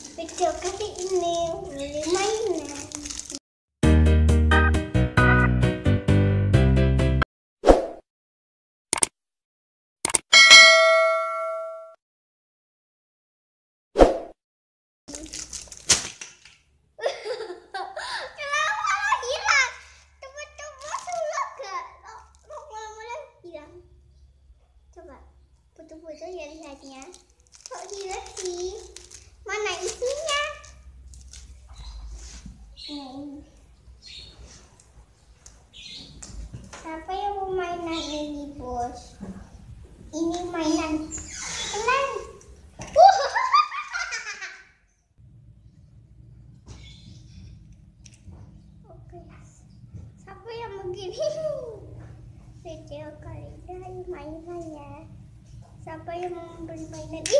Video kali ini beli mainan. Foto-foto ya lihatnya. Kok hilang sih? Mana isinya? Ini. Siapa yang mau mainan ini, bos? Ini mainan Seneng. Oke. Siapa yang begini? Video kali ini mainannya. Siapa yang mau membeli mainan ini?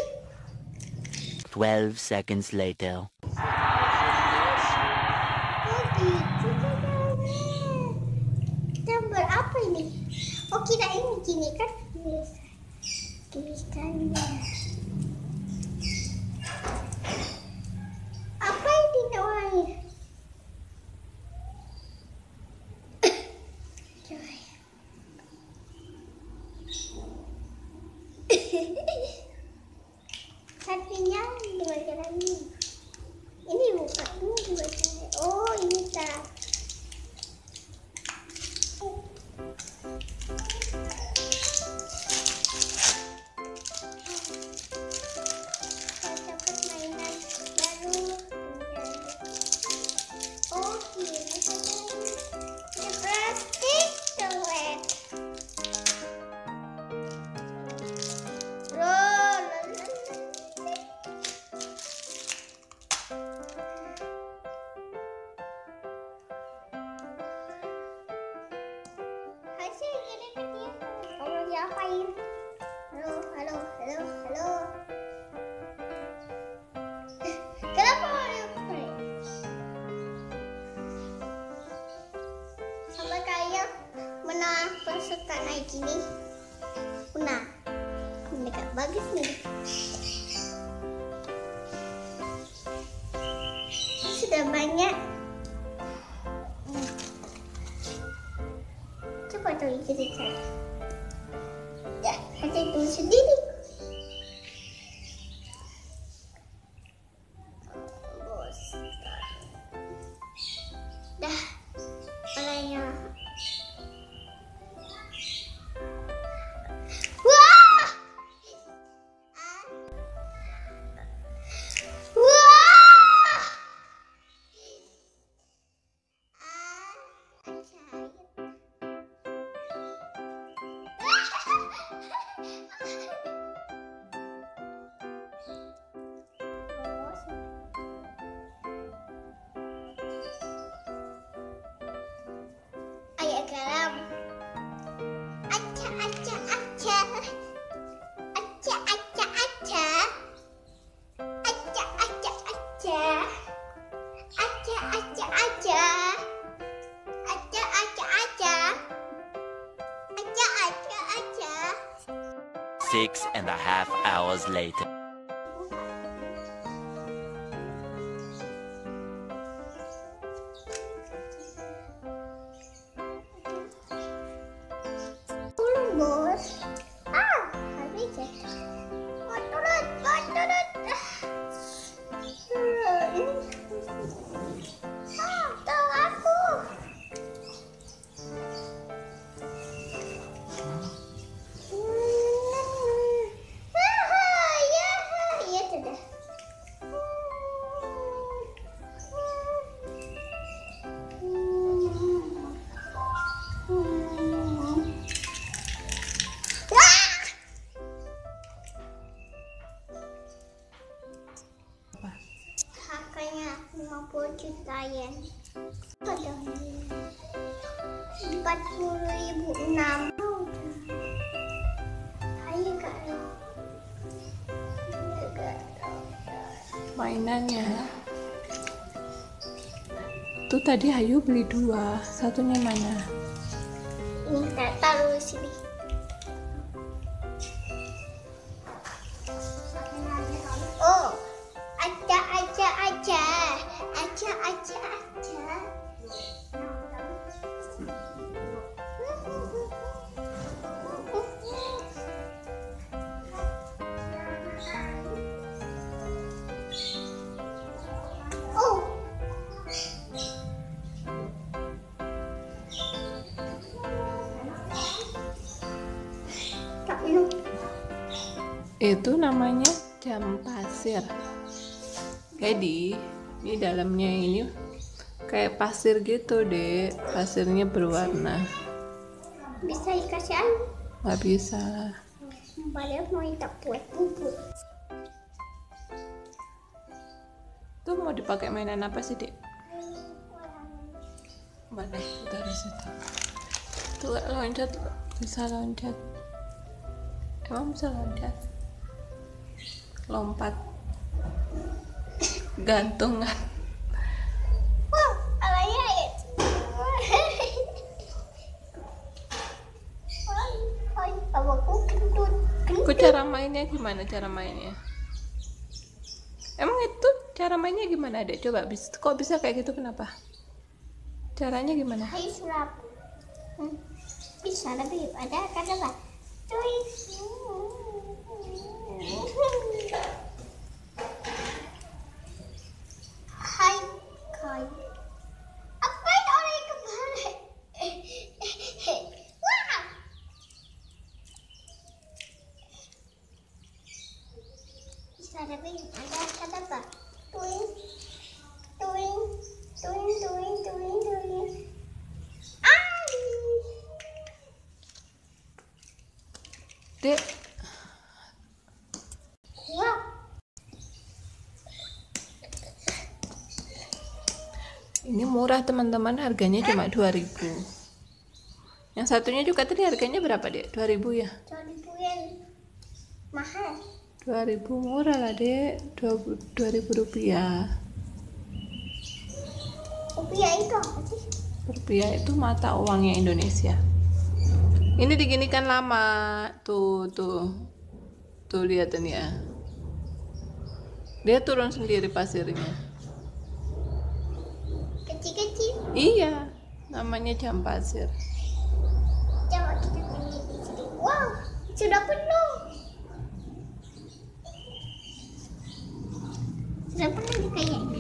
12 seconds later. Oh gitu caranya. Gambar apa ini? Oh kira ini gini kan? Tulisannya. Apa ini namanya? Hatinya dua cara ini. Ini bukan, ini dua cara. Oh ini tak. Saya dapat mainan baru. Oh ini plastik toilet. Kamu diapain? Halo. Kenapa diapain? Sama kayak mana peserta naik gini? Una, ini gak bagus nih. Sudah banyak. Coba tuh kita cari. Ya, kasih itu sendiri. Bos. Dah, palanya. Wah! Ayah garam. Aca. Six and a half hours later. Bos. Habis ya. Turun. Tolong aku. Ya sudah. Harganya 50 juta yen. Ada 40.006. Hayu gak ada. Mainannya. Tuh tadi Hayu beli 2, satunya mana? Ini kita taruh di sini. Oh, ada Itu namanya jam pasir. Jadi ini dalamnya ini kayak pasir gitu, Dek. Pasirnya berwarna. Bisa dikasih air? Nggak bisa. Padahal mau tak buat bubur. Tuh mau dipakai mainan apa sih, Dek? Mana? Itu dari situ. Tuh loncat, bisa loncat. Emang bisa loncat? Lompat. Gantungan. Wow, alaya ya. Hai, bawaku kentut. Kok cara mainnya gimana cara mainnya? Emang itu cara mainnya gimana, Dek? Coba kok bisa kayak gitu, kenapa? Caranya gimana? Hai sulap. Bisa lebih ada kan apa? Cuy. Hai kai. Apa itu orang yang kebalik? Wah. Bisa lebih ada kata apa? Tuing. Tuing. Tuing tuing tuing tuing. Dek, Wow. ini murah teman-teman, harganya cuma 2.000. Yang satunya juga tadi harganya berapa, Dek? 2.000 ya? 2.000 yen. Mahal. 2.000 murah lah, Dek. 2.000 rupiah. Rupiah itu apa sih? Rupiah itu mata uangnya Indonesia. Ini diginikan lama. Tuh lihat ini ya. Dia turun sendiri pasirnya. Kecil-kecil. Iya, namanya jam pasir. Coba kita pilih di sini. Wow, sudah penuh. Sudah penuh nih kayaknya.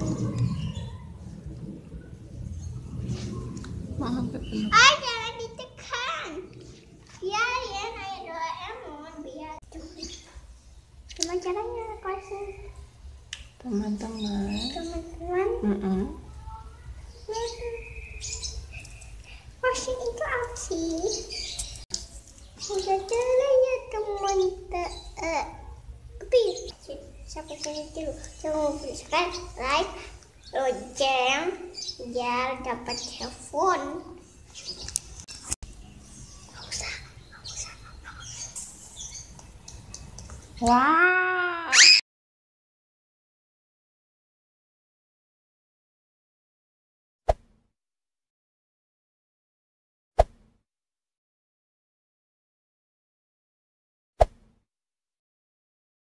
Mau sampai penuh. Jangan ditekan. Biar ya kayak Doraemon biar. Gimana caranya kasih Teman-teman. teman-teman? Kasih itu apa sih? Udah jalan ya teman. Tapi sampai sini dulu. Jangan lupa subscribe, like, lonceng biar dapat telepon. Wow.